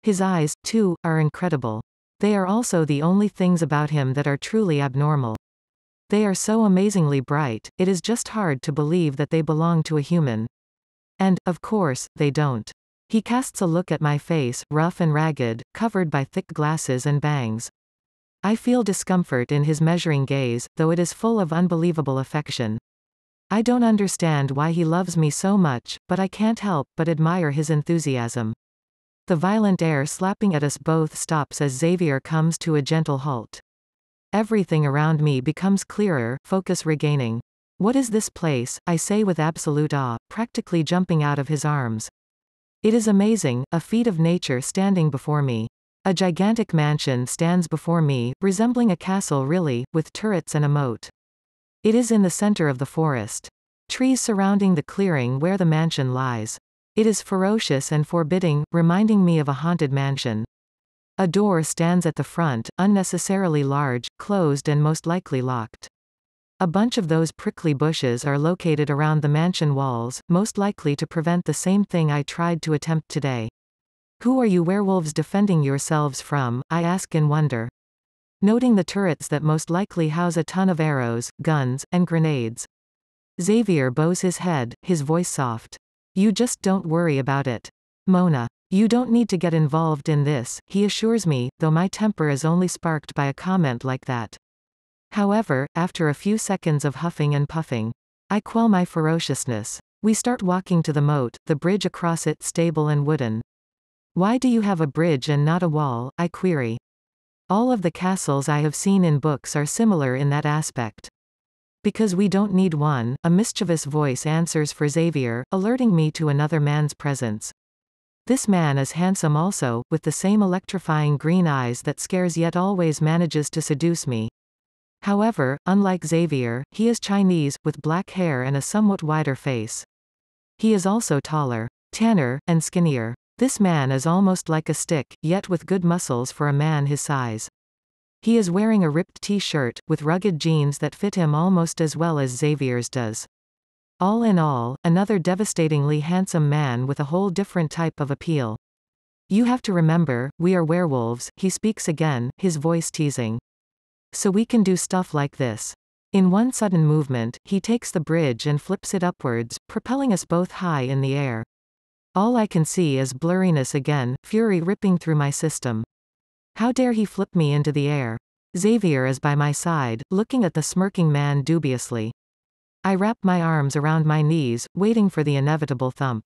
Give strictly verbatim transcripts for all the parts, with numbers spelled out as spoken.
His eyes, too, are incredible. They are also the only things about him that are truly abnormal. They are so amazingly bright, it is just hard to believe that they belong to a human. And, of course, they don't. He casts a look at my face, rough and ragged, covered by thick glasses and bangs. I feel discomfort in his measuring gaze, though it is full of unbelievable affection. I don't understand why he loves me so much, but I can't help but admire his enthusiasm. The violent air slapping at us both stops as Xavier comes to a gentle halt. Everything around me becomes clearer, focus regaining. What is this place? I say with absolute awe, practically jumping out of his arms. It is amazing, a feat of nature standing before me. A gigantic mansion stands before me, resembling a castle really, with turrets and a moat. It is in the center of the forest. Trees surrounding the clearing where the mansion lies. It is ferocious and forbidding, reminding me of a haunted mansion. A door stands at the front, unnecessarily large, closed and most likely locked. A bunch of those prickly bushes are located around the mansion walls, most likely to prevent the same thing I tried to attempt today. Who are you werewolves defending yourselves from? I ask in wonder. Noting the turrets that most likely house a ton of arrows, guns, and grenades. Xavier bows his head, his voice soft. You just don't worry about it. Mona. You don't need to get involved in this, he assures me, though my temper is only sparked by a comment like that. However, after a few seconds of huffing and puffing, I quell my ferociousness. We start walking to the moat, the bridge across it stable and wooden. Why do you have a bridge and not a wall? I query. All of the castles I have seen in books are similar in that aspect. Because we don't need one, a mischievous voice answers for Xavier, alerting me to another man's presence. This man is handsome also, with the same electrifying green eyes that scares yet always manages to seduce me. However, unlike Xavier, he is Chinese, with black hair and a somewhat wider face. He is also taller, tanner, and skinnier. This man is almost like a stick, yet with good muscles for a man his size. He is wearing a ripped t-shirt, with rugged jeans that fit him almost as well as Xavier's does. All in all, another devastatingly handsome man with a whole different type of appeal. You have to remember, we are werewolves, he speaks again, his voice teasing. So we can do stuff like this. In one sudden movement, he takes the bridge and flips it upwards, propelling us both high in the air. All I can see is blurriness again, fury ripping through my system. How dare he flip me into the air? Xavier is by my side, looking at the smirking man dubiously. I wrap my arms around my knees, waiting for the inevitable thump.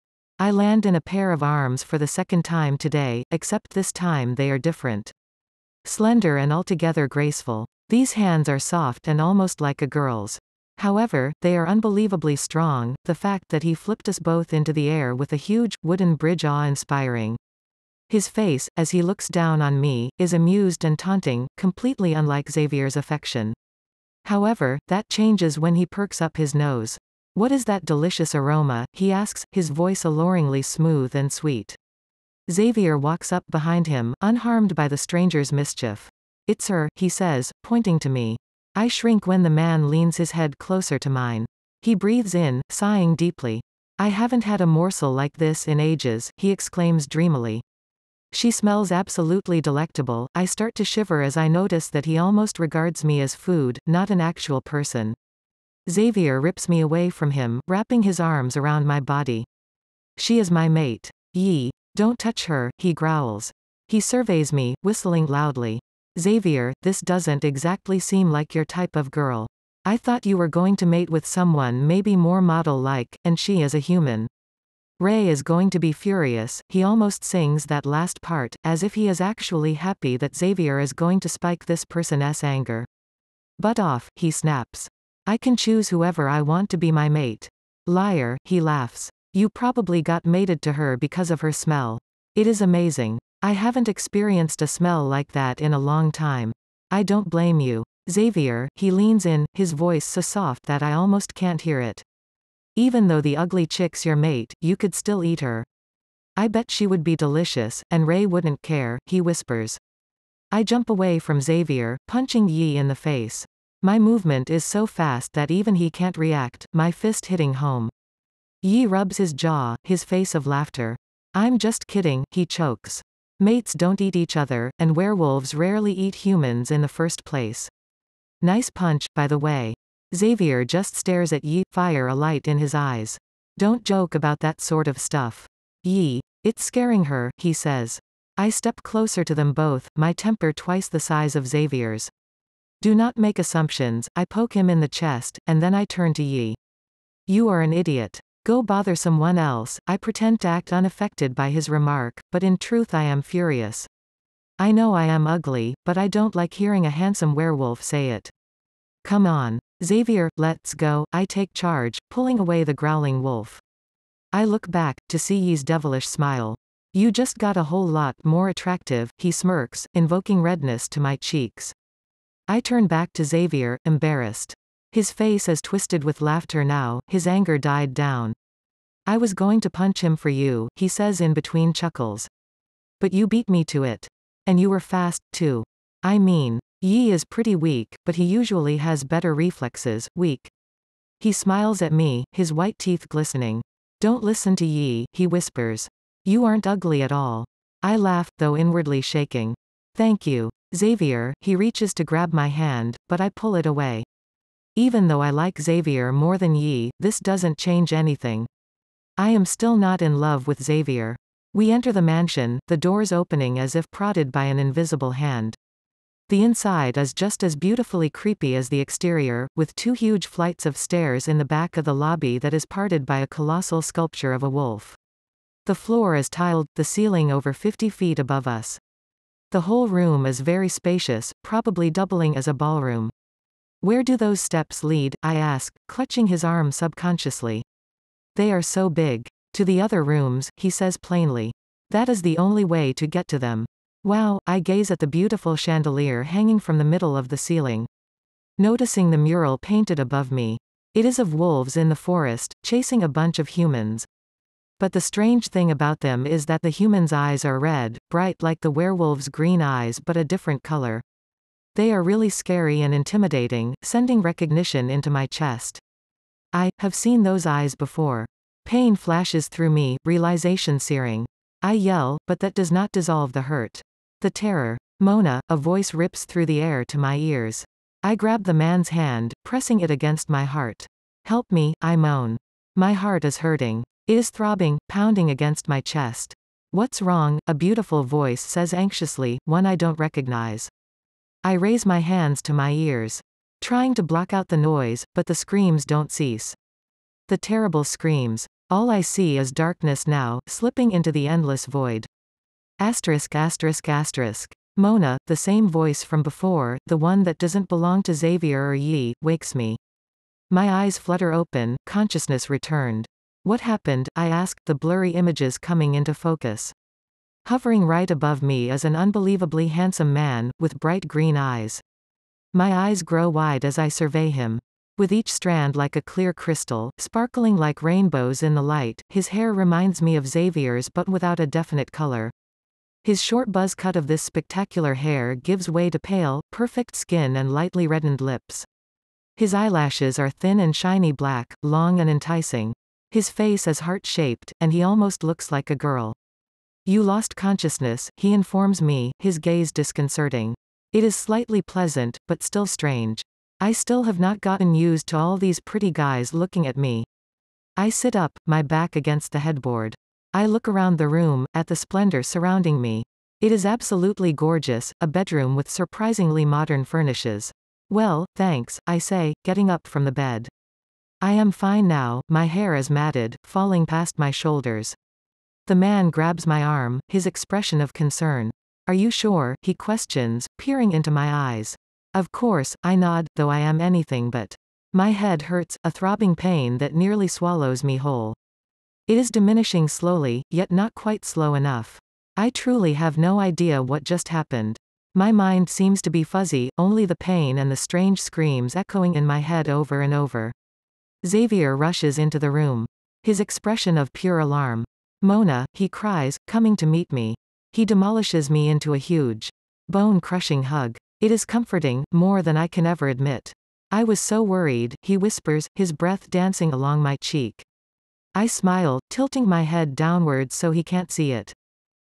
I land in a pair of arms for the second time today, except this time they are different. Slender and altogether graceful. These hands are soft and almost like a girl's. However, they are unbelievably strong, the fact that he flipped us both into the air with a huge, wooden bridge awe-inspiring. His face, as he looks down on me, is amused and taunting, completely unlike Xavier's affection. However, that changes when he perks up his nose. What is that delicious aroma? He asks, his voice alluringly smooth and sweet. Xavier walks up behind him, unharmed by the stranger's mischief. It's her, he says, pointing to me. I shrink when the man leans his head closer to mine. He breathes in, sighing deeply. I haven't had a morsel like this in ages, he exclaims dreamily. She smells absolutely delectable. I start to shiver as I notice that he almost regards me as food, not an actual person. Xavier rips me away from him, wrapping his arms around my body. She is my mate. Yee. Don't touch her, he growls. He surveys me, whistling loudly. Xavier, this doesn't exactly seem like your type of girl. I thought you were going to mate with someone maybe more model-like, and she is a human. Ray is going to be furious, he almost sings that last part, as if he is actually happy that Xavier is going to spike this person's anger. Butt off, he snaps. I can choose whoever I want to be my mate. Liar, he laughs. You probably got mated to her because of her smell. It is amazing. I haven't experienced a smell like that in a long time. I don't blame you. Xavier, he leans in, his voice so soft that I almost can't hear it. Even though the ugly chick's your mate, you could still eat her. I bet she would be delicious, and Ray wouldn't care, he whispers. I jump away from Xavier, punching Yi in the face. My movement is so fast that even he can't react, my fist hitting home. Yi rubs his jaw, his face of laughter. I'm just kidding, he chokes. Mates don't eat each other, and werewolves rarely eat humans in the first place. Nice punch, by the way. Xavier just stares at Yi, fire alight in his eyes. Don't joke about that sort of stuff. Yi. It's scaring her, he says. I step closer to them both, my temper twice the size of Xavier's. Do not make assumptions, I poke him in the chest, and then I turn to Yi. You are an idiot. Go bother someone else. I pretend to act unaffected by his remark, but in truth I am furious. I know I am ugly, but I don't like hearing a handsome werewolf say it. Come on. Xavier, let's go, I take charge, pulling away the growling wolf. I look back, to see Yi's devilish smile. You just got a whole lot more attractive, he smirks, invoking redness to my cheeks. I turn back to Xavier, embarrassed. His face is twisted with laughter now, his anger died down. I was going to punch him for you, he says in between chuckles. But you beat me to it. And you were fast, too. I mean, Yi is pretty weak, but he usually has better reflexes, weak. He smiles at me, his white teeth glistening. Don't listen to Yi, he whispers. You aren't ugly at all. I laugh, though inwardly shaking. Thank you. Xavier, he reaches to grab my hand, but I pull it away. Even though I like Xavier more than Yi, this doesn't change anything. I am still not in love with Xavier. We enter the mansion, the doors opening as if prodded by an invisible hand. The inside is just as beautifully creepy as the exterior, with two huge flights of stairs in the back of the lobby that is parted by a colossal sculpture of a wolf. The floor is tiled, the ceiling over fifty feet above us. The whole room is very spacious, probably doubling as a ballroom. Where do those steps lead? I ask, clutching his arm subconsciously. They are so big. To the other rooms, he says plainly. That is the only way to get to them. Wow, I gaze at the beautiful chandelier hanging from the middle of the ceiling. Noticing the mural painted above me. It is of wolves in the forest, chasing a bunch of humans. But the strange thing about them is that the humans' eyes are red, bright like the werewolves' green eyes but a different color. They are really scary and intimidating, sending recognition into my chest. I have seen those eyes before. Pain flashes through me, realization searing. I yell, but that does not dissolve the hurt. The terror. Mona, a voice rips through the air to my ears. I grab the man's hand, pressing it against my heart. Help me, I moan. My heart is hurting. It is throbbing, pounding against my chest. What's wrong? A beautiful voice says anxiously, one I don't recognize. I raise my hands to my ears. Trying to block out the noise, but the screams don't cease. The terrible screams. All I see is darkness now, slipping into the endless void. Asterisk asterisk asterisk. Mona, the same voice from before, the one that doesn't belong to Xavier or Yi, wakes me. My eyes flutter open, consciousness returned. What happened? I ask, the blurry images coming into focus. Hovering right above me is an unbelievably handsome man, with bright green eyes. My eyes grow wide as I survey him. With each strand like a clear crystal, sparkling like rainbows in the light, his hair reminds me of Xavier's but without a definite color. His short buzz cut of this spectacular hair gives way to pale, perfect skin and lightly reddened lips. His eyelashes are thin and shiny black, long and enticing. His face is heart-shaped, and he almost looks like a girl. You lost consciousness, he informs me, his gaze disconcerting. It is slightly pleasant, but still strange. I still have not gotten used to all these pretty guys looking at me. I sit up, my back against the headboard. I look around the room, at the splendor surrounding me. It is absolutely gorgeous, a bedroom with surprisingly modern furnishes. Well, thanks, I say, getting up from the bed. I am fine now, my hair is matted, falling past my shoulders. The man grabs my arm, his expression of concern. Are you sure? He questions, peering into my eyes. Of course, I nod, though I am anything but. My head hurts, a throbbing pain that nearly swallows me whole. It is diminishing slowly, yet not quite slow enough. I truly have no idea what just happened. My mind seems to be fuzzy, only the pain and the strange screams echoing in my head over and over. Xavier rushes into the room. His expression of pure alarm. Mona, he cries, coming to meet me. He demolishes me into a huge, bone-crushing hug. It is comforting, more than I can ever admit. I was so worried, he whispers, his breath dancing along my cheek. I smile, tilting my head downwards so he can't see it.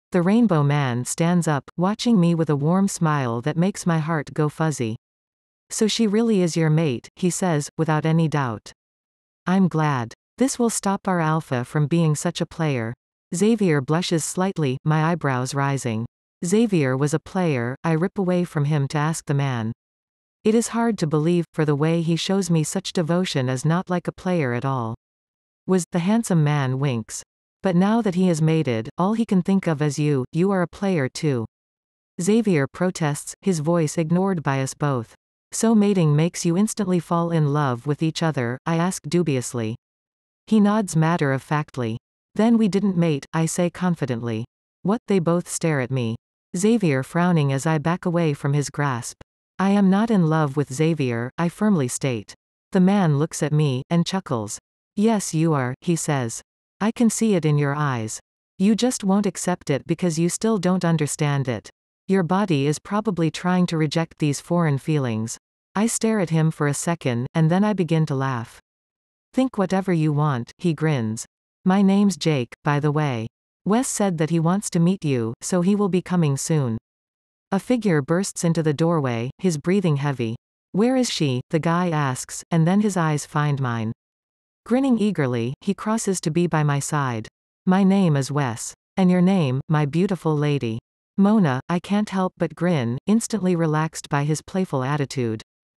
The rainbow man stands up, watching me with a warm smile that makes my heart go fuzzy. So she really is your mate, he says, without any doubt. I'm glad. This will stop our alpha from being such a player. Xavier blushes slightly, my eyebrows rising. Xavier was a player, I rip away from him to ask the man. It is hard to believe, for the way he shows me such devotion is not like a player at all. Was, the handsome man winks. But now that he is mated, all he can think of is you, you are a player too. Xavier protests, his voice ignored by us both. So mating makes you instantly fall in love with each other, I ask dubiously. He nods matter-of-factly. Then we didn't mate, I say confidently. What? They both stare at me. Xavier frowning as I back away from his grasp. I am not in love with Xavier, I firmly state. The man looks at me, and chuckles. Yes you are, he says. I can see it in your eyes. You just won't accept it because you still don't understand it. Your body is probably trying to reject these foreign feelings. I stare at him for a second, and then I begin to laugh. Think whatever you want, he grins. My name's Jake, by the way. Wes said that he wants to meet you, so he will be coming soon. A figure bursts into the doorway, his breathing heavy. Where is she? The guy asks, and then his eyes find mine. Grinning eagerly, he crosses to be by my side. My name is Wes. And your name, my beautiful lady. Mona, I can't help but grin, instantly relaxed by his playful attitude.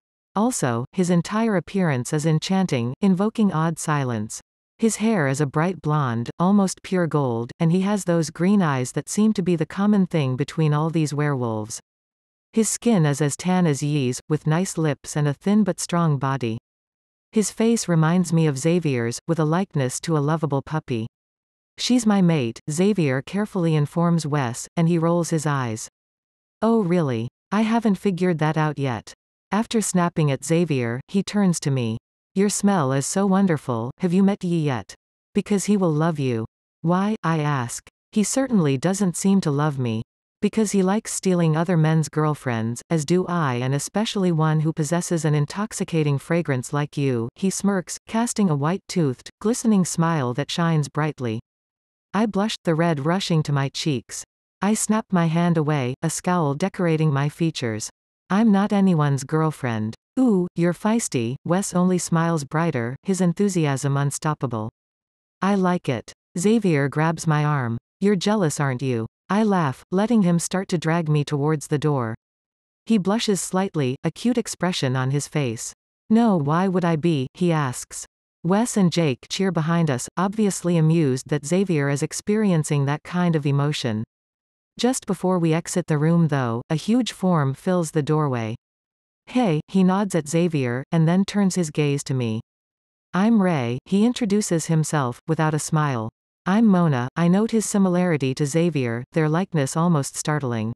Also, his entire appearance is enchanting, invoking odd silence. His hair is a bright blonde, almost pure gold, and he has those green eyes that seem to be the common thing between all these werewolves. His skin is as tan as Ye's, with nice lips and a thin but strong body. His face reminds me of Xavier's, with a likeness to a lovable puppy. She's my mate, Xavier carefully informs Wes, and he rolls his eyes. Oh really? I haven't figured that out yet. After snapping at Xavier, he turns to me. Your smell is so wonderful, have you met Yi yet? Because he will love you. Why? I ask. He certainly doesn't seem to love me. Because he likes stealing other men's girlfriends, as do I, and especially one who possesses an intoxicating fragrance like you, he smirks, casting a white-toothed, glistening smile that shines brightly. I blush, the red rushing to my cheeks. I snap my hand away, a scowl decorating my features. I'm not anyone's girlfriend. Ooh, you're feisty, Wes only smiles brighter, his enthusiasm unstoppable. I like it. Xavier grabs my arm. You're jealous aren't you? I laugh, letting him start to drag me towards the door. He blushes slightly, a cute expression on his face. No, why would I be, he asks. Wes and Jake cheer behind us, obviously amused that Xavier is experiencing that kind of emotion. Just before we exit the room though, a huge form fills the doorway. Hey, he nods at Xavier, and then turns his gaze to me. I'm Ray, he introduces himself, without a smile. I'm Mona, I note his similarity to Xavier, their likeness almost startling.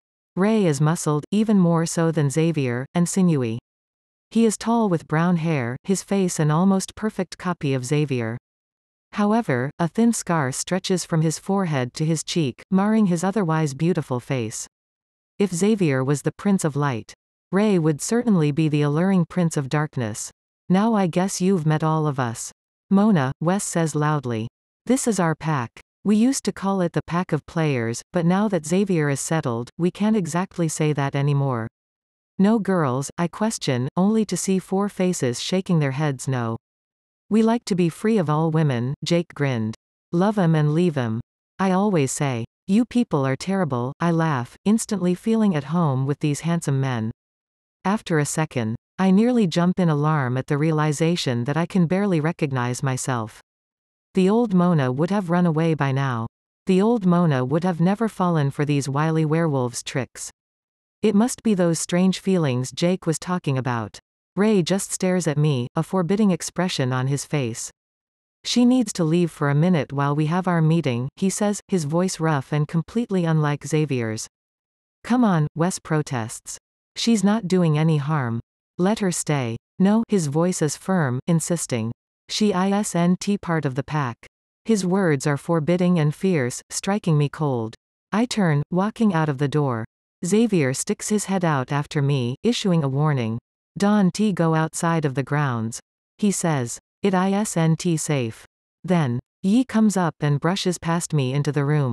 Ray is muscled, even more so than Xavier, and sinewy. He is tall with brown hair, his face an almost perfect copy of Xavier. However, a thin scar stretches from his forehead to his cheek, marring his otherwise beautiful face. If Xavier was the Prince of Light, Ray would certainly be the alluring Prince of Darkness. Now I guess you've met all of us. Mona, Wes says loudly. This is our pack. We used to call it the Pack of Players, but now that Xavier is settled, we can't exactly say that anymore. No girls, I question, only to see four faces shaking their heads no. We like to be free of all women, Jake grinned. Love 'em and leave 'em. I always say. You people are terrible, I laugh, instantly feeling at home with these handsome men. After a second, I nearly jump in alarm at the realization that I can barely recognize myself. The old Mona would have run away by now. The old Mona would have never fallen for these wily werewolves' tricks. It must be those strange feelings Jake was talking about. Ray just stares at me, a forbidding expression on his face. She needs to leave for a minute while we have our meeting, he says, his voice rough and completely unlike Xavier's. Come on, Wes protests. She's not doing any harm. Let her stay. No, his voice is firm, insisting. She isn't part of the pack. His words are forbidding and fierce, striking me cold. I turn, walking out of the door. Xavier sticks his head out after me, issuing a warning. Don't go outside of the grounds. He says. It isn't safe. Then, Yi comes up and brushes past me into the room.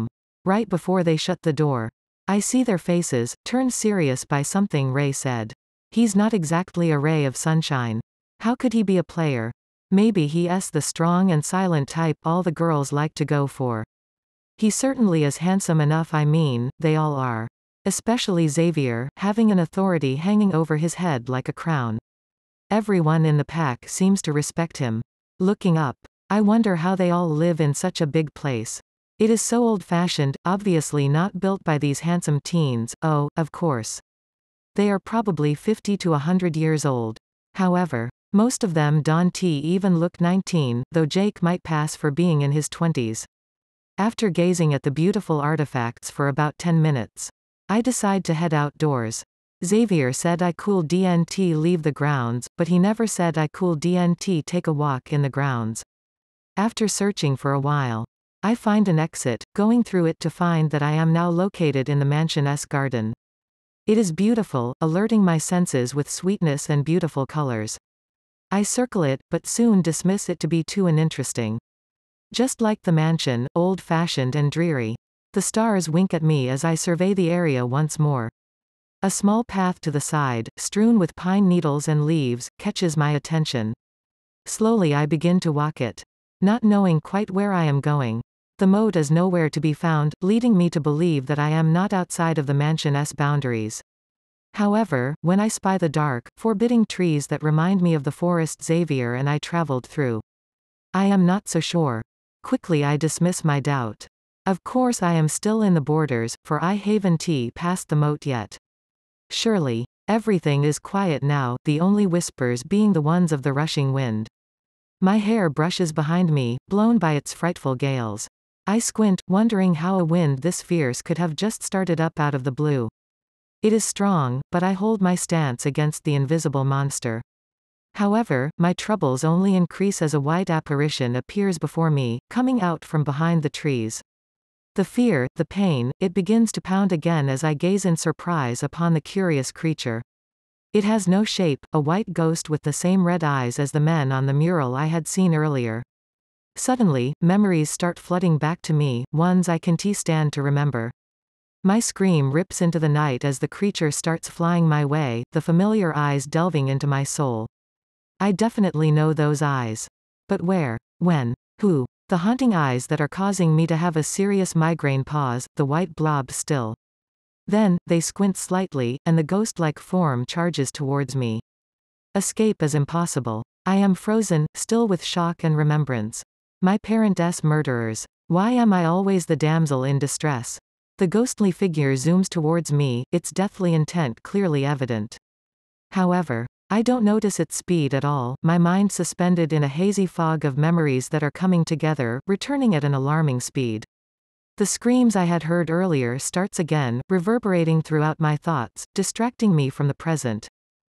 right before they shut the door. I see their faces, turned serious by something Ray said. He's not exactly a ray of sunshine. How could he be a player? Maybe he's the strong and silent type all the girls like to go for. He certainly is handsome enough, I mean, they all are. Especially Xavier, having an authority hanging over his head like a crown. Everyone in the pack seems to respect him. Looking up, I wonder how they all live in such a big place. It is so old-fashioned, obviously not built by these handsome teens. Oh, of course. They are probably fifty to a hundred years old. However, most of them don't even look nineteen, though Jake might pass for being in his twenties. After gazing at the beautiful artifacts for about ten minutes, I decide to head outdoors. Xavier said I could don't leave the grounds, but he never said I could don't take a walk in the grounds. After searching for a while, I find an exit, going through it to find that I am now located in the mansion's garden. It is beautiful, alerting my senses with sweetness and beautiful colors. I circle it, but soon dismiss it to be too uninteresting. Just like the mansion, old-fashioned and dreary. The stars wink at me as I survey the area once more. A small path to the side, strewn with pine needles and leaves, catches my attention. Slowly I begin to walk it, not knowing quite where I am going. The moat is nowhere to be found, leading me to believe that I am not outside of the mansion's boundaries. However, when I spy the dark, forbidding trees that remind me of the forest Xavier and I traveled through, I am not so sure. Quickly I dismiss my doubt. Of course I am still in the borders, for I haven't passed the moat yet. Surely, everything is quiet now, the only whispers being the ones of the rushing wind. My hair brushes behind me, blown by its frightful gales. I squint, wondering how a wind this fierce could have just started up out of the blue. It is strong, but I hold my stance against the invisible monster. However, my troubles only increase as a white apparition appears before me, coming out from behind the trees. The fear, the pain, it begins to pound again as I gaze in surprise upon the curious creature. It has no shape, a white ghost with the same red eyes as the men on the mural I had seen earlier. Suddenly, memories start flooding back to me, ones I can't stand to remember. My scream rips into the night as the creature starts flying my way, the familiar eyes delving into my soul. I definitely know those eyes. But where? When? Who? The haunting eyes that are causing me to have a serious migraine pause, the white blob still. Then, they squint slightly, and the ghost-like form charges towards me. Escape is impossible. I am frozen, still with shock and remembrance. My parents' murderers. Why am I always the damsel in distress? The ghostly figure zooms towards me, its deathly intent clearly evident. However, I don't notice its speed at all, my mind suspended in a hazy fog of memories that are coming together, returning at an alarming speed. The screams I had heard earlier starts again, reverberating throughout my thoughts, distracting me from the present.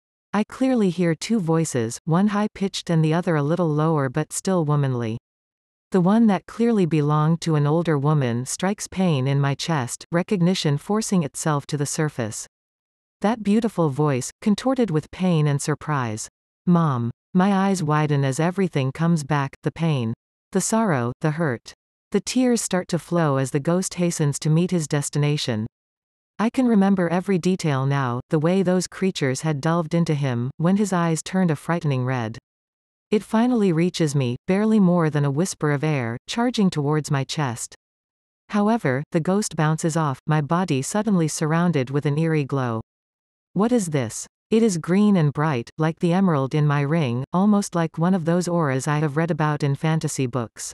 I clearly hear two voices, one high-pitched and the other a little lower but still womanly. The one that clearly belonged to an older woman strikes pain in my chest, recognition forcing itself to the surface. That beautiful voice, contorted with pain and surprise. Mom. My eyes widen as everything comes back, the pain. The sorrow, the hurt. The tears start to flow as the ghost hastens to meet his destination. I can remember every detail now, the way those creatures had delved into him, when his eyes turned a frightening red. It finally reaches me, barely more than a whisper of air, charging towards my chest. However, the ghost bounces off, my body suddenly surrounded with an eerie glow. What is this? It is green and bright, like the emerald in my ring, almost like one of those auras I have read about in fantasy books.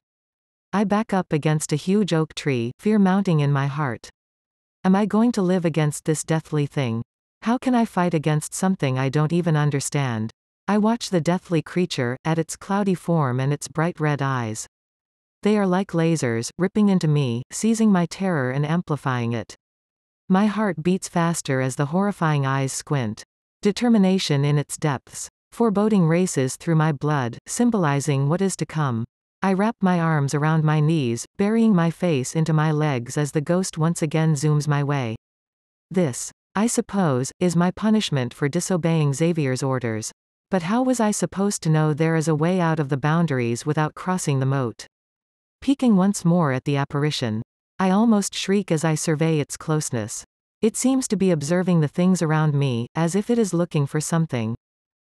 I back up against a huge oak tree, fear mounting in my heart. Am I going to live against this deathly thing? How can I fight against something I don't even understand? I watch the deathly creature, at its cloudy form and its bright red eyes. They are like lasers, ripping into me, seizing my terror and amplifying it. My heart beats faster as the horrifying eyes squint. Determination in its depths. Foreboding races through my blood, symbolizing what is to come. I wrap my arms around my knees, burying my face into my legs as the ghost once again zooms my way. This, I suppose, is my punishment for disobeying Xavier's orders. But how was I supposed to know there is a way out of the boundaries without crossing the moat? Peeking once more at the apparition, I almost shriek as I survey its closeness. It seems to be observing the things around me, as if it is looking for something.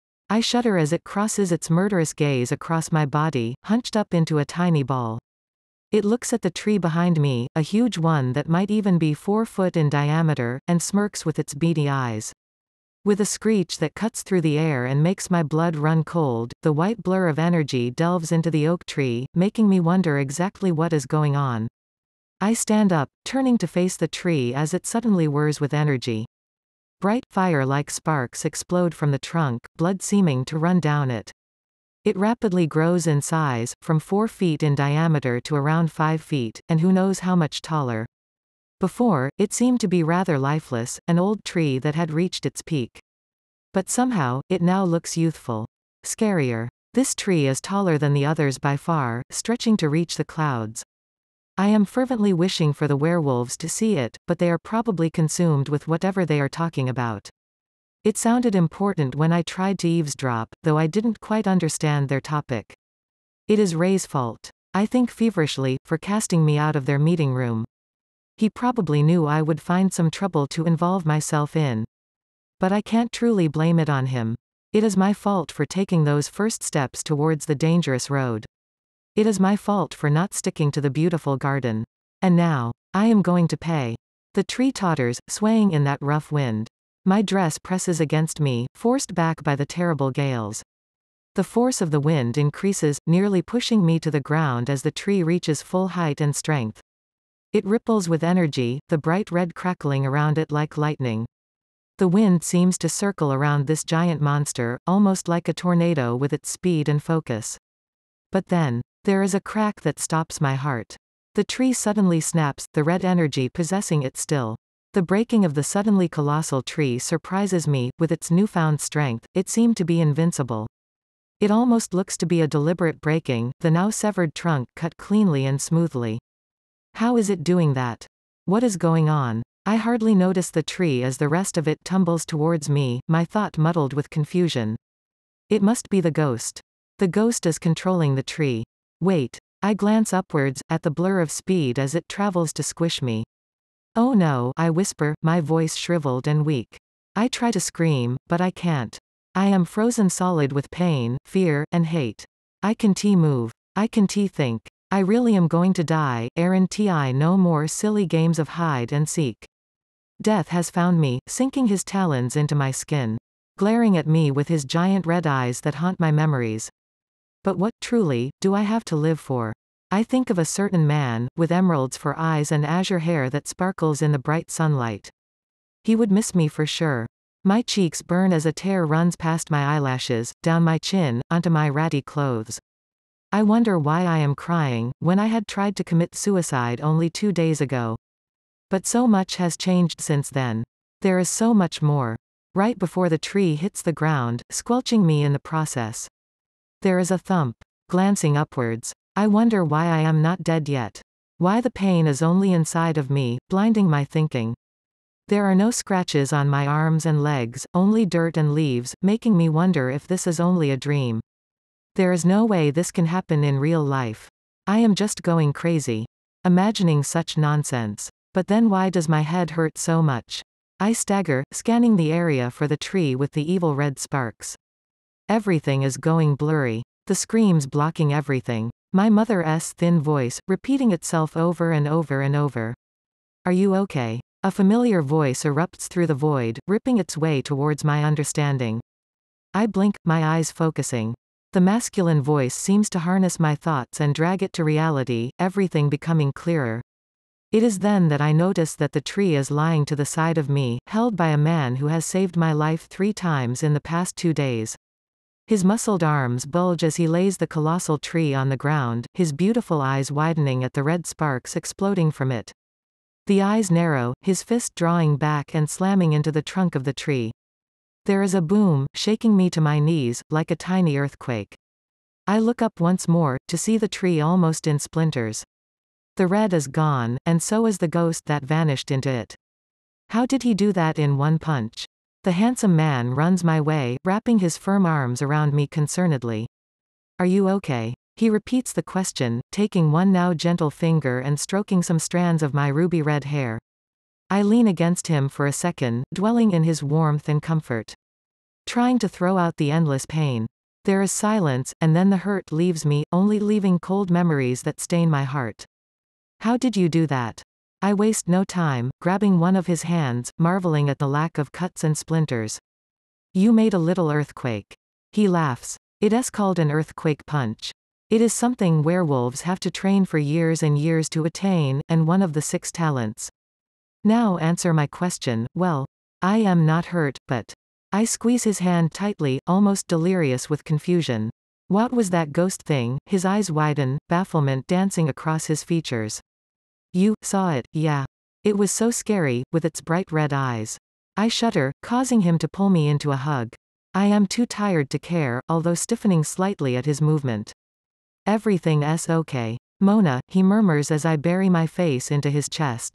I shudder as it crosses its murderous gaze across my body, hunched up into a tiny ball. It looks at the tree behind me, a huge one that might even be four foot in diameter, and smirks with its beady eyes. With a screech that cuts through the air and makes my blood run cold, the white blur of energy delves into the oak tree, making me wonder exactly what is going on. I stand up, turning to face the tree as it suddenly whirs with energy. Bright, fire-like sparks explode from the trunk, blood seeming to run down it. It rapidly grows in size, from four feet in diameter to around five feet, and who knows how much taller. Before, it seemed to be rather lifeless, an old tree that had reached its peak. But somehow, it now looks youthful. Scarier. This tree is taller than the others by far, stretching to reach the clouds. I am fervently wishing for the werewolves to see it, but they are probably consumed with whatever they are talking about. It sounded important when I tried to eavesdrop, though I didn't quite understand their topic. It is Ray's fault. I think feverishly, for casting me out of their meeting room. He probably knew I would find some trouble to involve myself in. But I can't truly blame it on him. It is my fault for taking those first steps towards the dangerous road. It is my fault for not sticking to the beautiful garden. And now, I am going to pay. The tree totters, swaying in that rough wind. My dress presses against me, forced back by the terrible gales. The force of the wind increases, nearly pushing me to the ground as the tree reaches full height and strength. It ripples with energy, the bright red crackling around it like lightning. The wind seems to circle around this giant monster, almost like a tornado with its speed and focus. But then, there is a crack that stops my heart. The tree suddenly snaps, the red energy possessing it still. The breaking of the suddenly colossal tree surprises me, with its newfound strength, it seemed to be invincible. It almost looks to be a deliberate breaking, the now severed trunk cut cleanly and smoothly. How is it doing that? What is going on? I hardly notice the tree as the rest of it tumbles towards me, my thought muddled with confusion. It must be the ghost. The ghost is controlling the tree. Wait. I glance upwards, at the blur of speed as it travels to squish me. Oh no, I whisper, my voice shriveled and weak. I try to scream, but I can't. I am frozen solid with pain, fear, and hate. I can't move. I can't think. I really am going to die, aren't I? No more silly games of hide and seek. Death has found me, sinking his talons into my skin. Glaring at me with his giant red eyes that haunt my memories. But what, truly, do I have to live for? I think of a certain man, with emeralds for eyes and azure hair that sparkles in the bright sunlight. He would miss me for sure. My cheeks burn as a tear runs past my eyelashes, down my chin, onto my ratty clothes. I wonder why I am crying, when I had tried to commit suicide only two days ago. But so much has changed since then. There is so much more. Right before the tree hits the ground, squelching me in the process. There is a thump. Glancing upwards. I wonder why I am not dead yet. Why the pain is only inside of me, blinding my thinking. There are no scratches on my arms and legs, only dirt and leaves, making me wonder if this is only a dream. There is no way this can happen in real life. I am just going crazy. Imagining such nonsense. But then why does my head hurt so much? I stagger, scanning the area for the tree with the evil red sparks. Everything is going blurry. The screams blocking everything. My mother's thin voice, repeating itself over and over and over. Are you okay? A familiar voice erupts through the void, ripping its way towards my understanding. I blink, my eyes focusing. The masculine voice seems to harness my thoughts and drag it to reality, everything becoming clearer. It is then that I notice that the tree is lying to the side of me, held by a man who has saved my life three times in the past two days. His muscled arms bulge as he lays the colossal tree on the ground, his beautiful eyes widening at the red sparks exploding from it. The eyes narrow, his fist drawing back and slamming into the trunk of the tree. There is a boom, shaking me to my knees, like a tiny earthquake. I look up once more, to see the tree almost in splinters. The red is gone, and so is the ghost that vanished into it. How did he do that in one punch? The handsome man runs my way, wrapping his firm arms around me concernedly. Are you okay? He repeats the question, taking one now gentle finger and stroking some strands of my ruby red hair. I lean against him for a second, dwelling in his warmth and comfort, trying to throw out the endless pain. There is silence, and then the hurt leaves me, only leaving cold memories that stain my heart. How did you do that? I waste no time, grabbing one of his hands, marveling at the lack of cuts and splinters. You made a little earthquake. He laughs. It is called an earthquake punch. It is something werewolves have to train for years and years to attain, and one of the six talents. Now answer my question. Well, I am not hurt, but... I squeeze his hand tightly, almost delirious with confusion. What was that ghost thing? His eyes widen, bafflement dancing across his features. You saw it, yeah. It was so scary, with its bright red eyes. I shudder, causing him to pull me into a hug. I am too tired to care, although stiffening slightly at his movement. Everything's okay. Mona, he murmurs as I bury my face into his chest.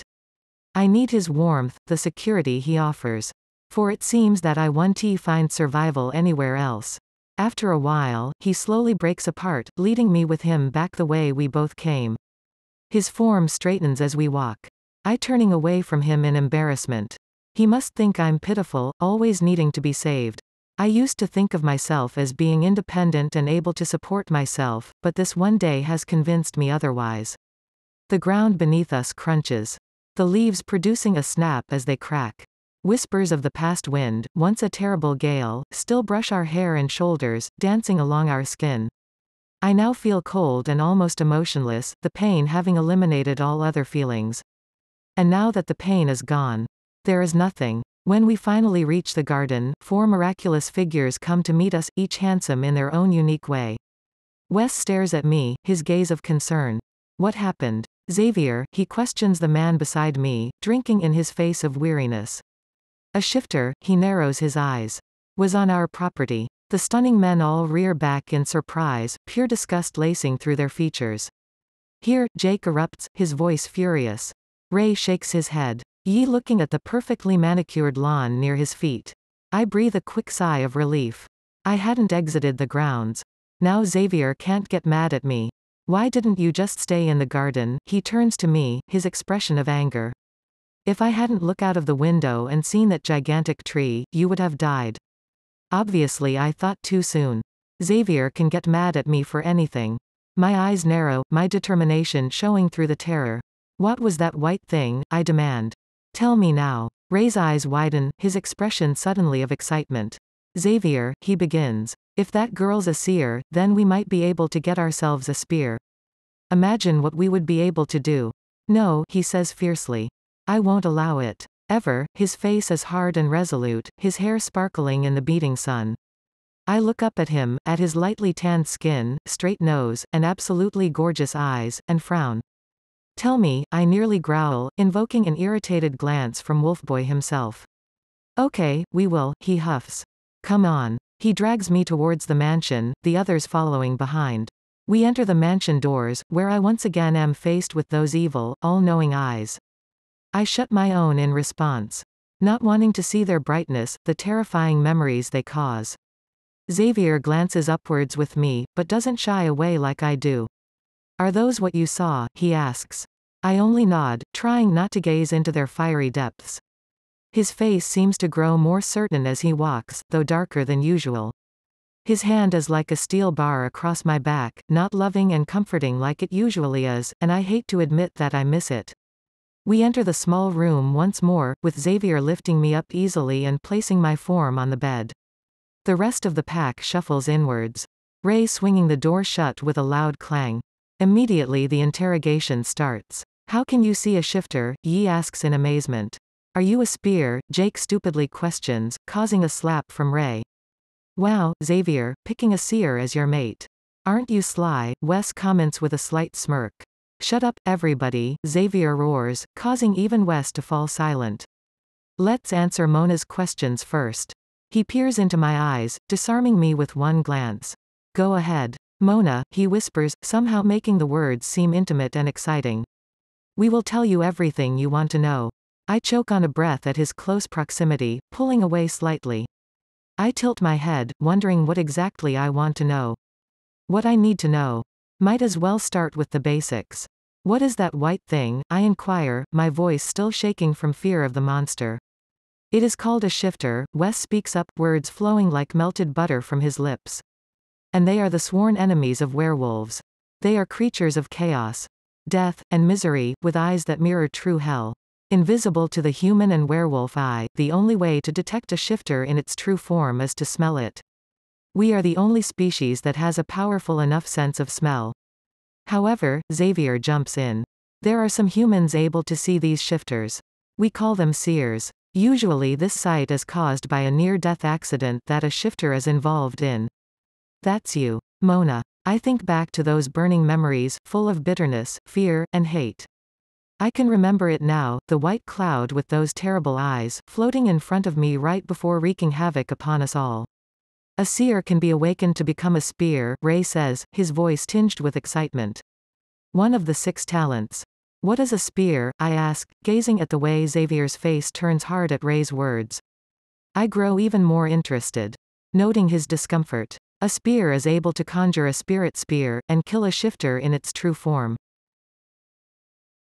I need his warmth, the security he offers. For it seems that I won't find survival anywhere else. After a while, he slowly breaks apart, leading me with him back the way we both came. His form straightens as we walk. I turning away from him in embarrassment. He must think I'm pitiful, always needing to be saved. I used to think of myself as being independent and able to support myself, but this one day has convinced me otherwise. The ground beneath us crunches. The leaves producing a snap as they crack. Whispers of the past wind, once a terrible gale, still brush our hair and shoulders, dancing along our skin. I now feel cold and almost emotionless, the pain having eliminated all other feelings. And now that the pain is gone, there is nothing. When we finally reach the garden, four miraculous figures come to meet us, each handsome in their own unique way. Wes stares at me, his gaze of concern. What happened? Xavier, he questions the man beside me, drinking in his face of weariness. A shifter, he narrows his eyes. Was on our property. The stunning men all rear back in surprise, pure disgust lacing through their features. Here, Jake erupts, his voice furious. Ray shakes his head. Yi looking at the perfectly manicured lawn near his feet. I breathe a quick sigh of relief. I hadn't exited the grounds. Now Xavier can't get mad at me. Why didn't you just stay in the garden? He turns to me, his expression of anger. If I hadn't looked out of the window and seen that gigantic tree, you would have died. Obviously I thought too soon. Xavier can get mad at me for anything. My eyes narrow, my determination showing through the terror. What was that white thing? I demand. Tell me now. Ray's eyes widen, his expression suddenly of excitement. Xavier, he begins. If that girl's a seer, then we might be able to get ourselves a spear. Imagine what we would be able to do. No, he says fiercely. I won't allow it. Ever, his face is hard and resolute, his hair sparkling in the beating sun. I look up at him, at his lightly tanned skin, straight nose, and absolutely gorgeous eyes, and frown. Tell me, I nearly growl, invoking an irritated glance from Wolfboy himself. Okay, we will, he huffs. Come on. He drags me towards the mansion, the others following behind. We enter the mansion doors, where I once again am faced with those evil, all-knowing eyes. I shut my own in response. Not wanting to see their brightness, the terrifying memories they cause. Xavier glances upwards with me, but doesn't shy away like I do. Are those what you saw? He asks. I only nod, trying not to gaze into their fiery depths. His face seems to grow more certain as he walks, though darker than usual. His hand is like a steel bar across my back, not loving and comforting like it usually is, and I hate to admit that I miss it. We enter the small room once more, with Xavier lifting me up easily and placing my form on the bed. The rest of the pack shuffles inwards. Ray swinging the door shut with a loud clang. Immediately the interrogation starts. How can you see a shifter? Yi asks in amazement. Are you a spear? Jake stupidly questions, causing a slap from Ray. Wow, Xavier, picking a seer as your mate. Aren't you sly? Wes comments with a slight smirk. Shut up, everybody, Xavier roars, causing even Wes to fall silent. Let's answer Mona's questions first. He peers into my eyes, disarming me with one glance. Go ahead. Mona, he whispers, somehow making the words seem intimate and exciting. We will tell you everything you want to know. I choke on a breath at his close proximity, pulling away slightly. I tilt my head, wondering what exactly I want to know. What I need to know. Might as well start with the basics. What is that white thing? I inquire, my voice still shaking from fear of the monster. It is called a shifter, Wes speaks up, words flowing like melted butter from his lips. And they are the sworn enemies of werewolves. They are creatures of chaos, death, and misery, with eyes that mirror true hell. Invisible to the human and werewolf eye, the only way to detect a shifter in its true form is to smell it. We are the only species that has a powerful enough sense of smell. However, Xavier jumps in. There are some humans able to see these shifters. We call them seers. Usually this sight is caused by a near-death accident that a shifter is involved in. That's you, Mona. I think back to those burning memories, full of bitterness, fear, and hate. I can remember it now, the white cloud with those terrible eyes, floating in front of me right before wreaking havoc upon us all. A seer can be awakened to become a spear, Ray says, his voice tinged with excitement. One of the six talents. What is a spear? I ask, gazing at the way Xavier's face turns hard at Ray's words. I grow even more interested. Noting his discomfort. A spear is able to conjure a spirit spear, and kill a shifter in its true form.